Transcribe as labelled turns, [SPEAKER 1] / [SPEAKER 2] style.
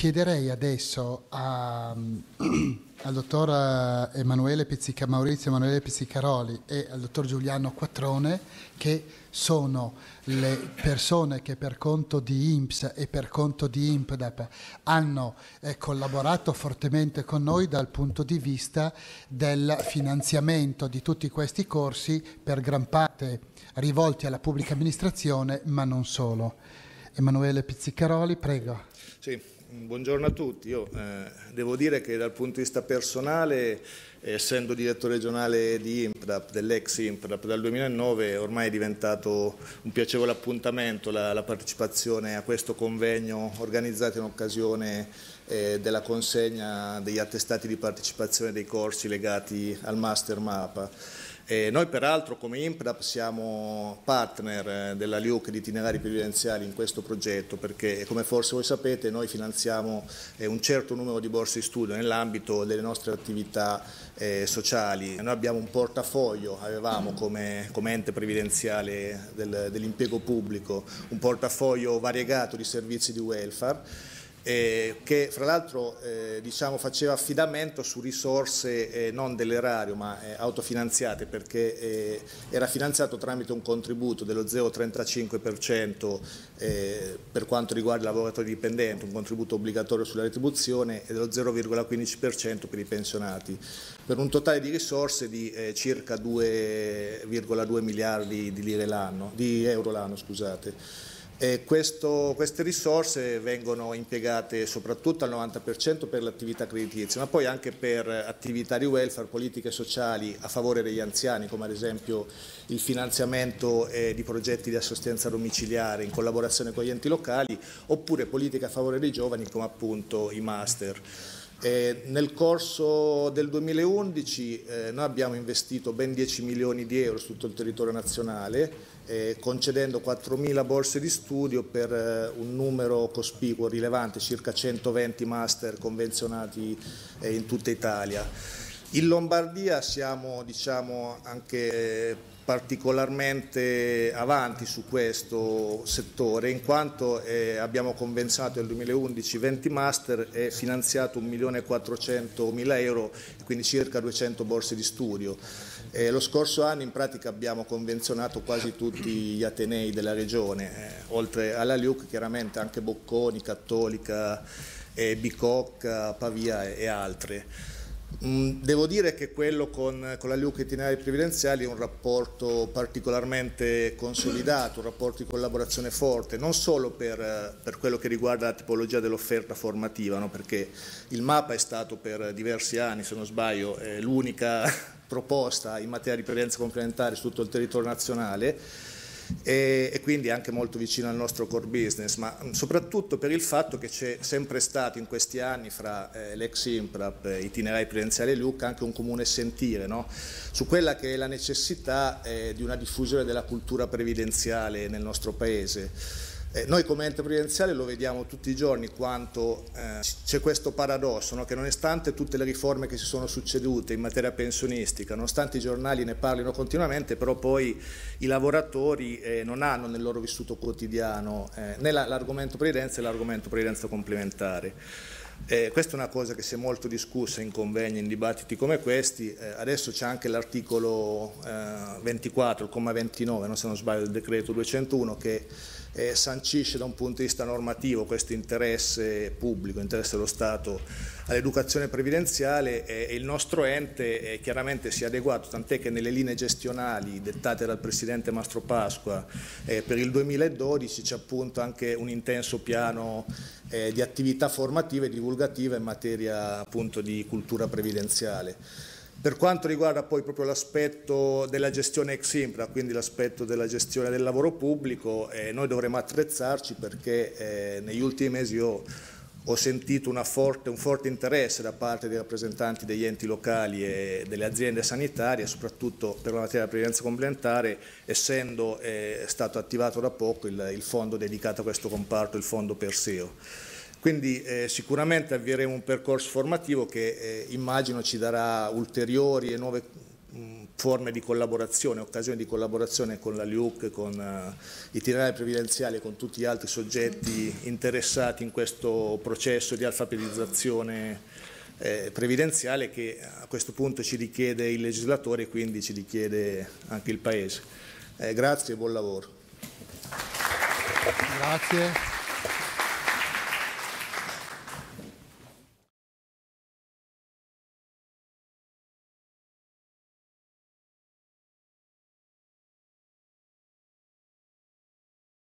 [SPEAKER 1] chiederei adesso al dottor Maurizio Emanuele Pizzicaroli e al dottor Giuliano Quattrone, che sono le persone che per conto di INPS e per conto di INPDAP hanno collaborato fortemente con noi dal punto di vista del finanziamento di tutti questi corsi, per gran parte rivolti alla pubblica amministrazione, ma non solo. Emanuele Pizzicaroli, prego.
[SPEAKER 2] Sì, buongiorno a tutti. Io devo dire che dal punto di vista personale, essendo direttore regionale di INPDAP, dell'ex INPDAP dal 2009, ormai è diventato un piacevole appuntamento la partecipazione a questo convegno organizzato in occasione della consegna degli attestati di partecipazione dei corsi legati al Master MAPA. Noi peraltro come INPDAP siamo partner della LIUC di itinerari previdenziali in questo progetto, perché come forse voi sapete noi finanziamo un certo numero di borse di studio nell'ambito delle nostre attività sociali. Noi abbiamo un portafoglio, avevamo come ente previdenziale dell'impiego pubblico un portafoglio variegato di servizi di welfare, che fra l'altro faceva affidamento su risorse non dell'erario ma autofinanziate, perché era finanziato tramite un contributo dello 0,35% per quanto riguarda i lavoratori dipendenti, un contributo obbligatorio sulla retribuzione, e dello 0,15% per i pensionati, per un totale di risorse di circa 2,2 miliardi di euro l'anno. Queste risorse vengono impiegate soprattutto al 90% per l'attività creditizia, ma poi anche per attività di welfare, politiche sociali a favore degli anziani, come ad esempio il finanziamento di progetti di assistenza domiciliare in collaborazione con gli enti locali, oppure politiche a favore dei giovani come appunto i master. Nel corso del 2011 noi abbiamo investito ben 10 milioni di euro su tutto il territorio nazionale, concedendo 4.000 borse di studio per un numero cospicuo, rilevante, circa 120 master convenzionati in tutta Italia. In Lombardia siamo anche particolarmente avanti su questo settore, in quanto abbiamo convenzionato nel 2011 20 master e finanziato 1.400.000 euro, quindi circa 200 borse di studio. Lo scorso anno in pratica abbiamo convenzionato quasi tutti gli atenei della regione, oltre alla LIUC chiaramente anche Bocconi, Cattolica, Bicocca, Pavia e altre. Devo dire che quello con la LIUC itinerari previdenziali è un rapporto particolarmente consolidato, un rapporto di collaborazione forte, non solo per quello che riguarda la tipologia dell'offerta formativa, no? Perché il MAPA è stato per diversi anni, se non sbaglio, l'unica proposta in materia di previdenza complementare su tutto il territorio nazionale, e quindi anche molto vicino al nostro core business, ma soprattutto per il fatto che c'è sempre stato in questi anni fra l'ex INPDAP, itinerari previdenziali e LIUC, anche un comune sentire, no? Su quella che è la necessità di una diffusione della cultura previdenziale nel nostro Paese. Noi come ente previdenziale lo vediamo tutti i giorni quanto c'è questo paradosso, no? Che nonostante tutte le riforme che si sono succedute in materia pensionistica, nonostante i giornali ne parlino continuamente, però poi i lavoratori non hanno nel loro vissuto quotidiano né l'argomento previdenza e l'argomento previdenza complementare. Questa è una cosa che si è molto discussa in convegni, in dibattiti come questi. Adesso c'è anche l'articolo 24, il comma 29, no, se non sbaglio, del decreto 201, che sancisce da un punto di vista normativo questo interesse pubblico, interesse dello Stato all'educazione previdenziale, e il nostro ente chiaramente si è adeguato, tant'è che nelle linee gestionali dettate dal Presidente Mastrapasqua per il 2012 c'è appunto anche un intenso piano di attività formative e divulgative in materia appunto di cultura previdenziale. Per quanto riguarda poi proprio l'aspetto della gestione ex infra, quindi l'aspetto della gestione del lavoro pubblico, noi dovremo attrezzarci, perché negli ultimi mesi io ho sentito un forte interesse da parte dei rappresentanti degli enti locali e delle aziende sanitarie, soprattutto per la materia della previdenza complementare, essendo stato attivato da poco il fondo dedicato a questo comparto, il fondo Perseo. Quindi sicuramente avvieremo un percorso formativo che immagino ci darà ulteriori e nuove forme di collaborazione, occasioni di collaborazione con la LIUC, con i titolari previdenziali e con tutti gli altri soggetti interessati in questo processo di alfabetizzazione previdenziale che a questo punto ci richiede il legislatore e quindi ci richiede anche il Paese. Grazie e buon lavoro.
[SPEAKER 1] Grazie.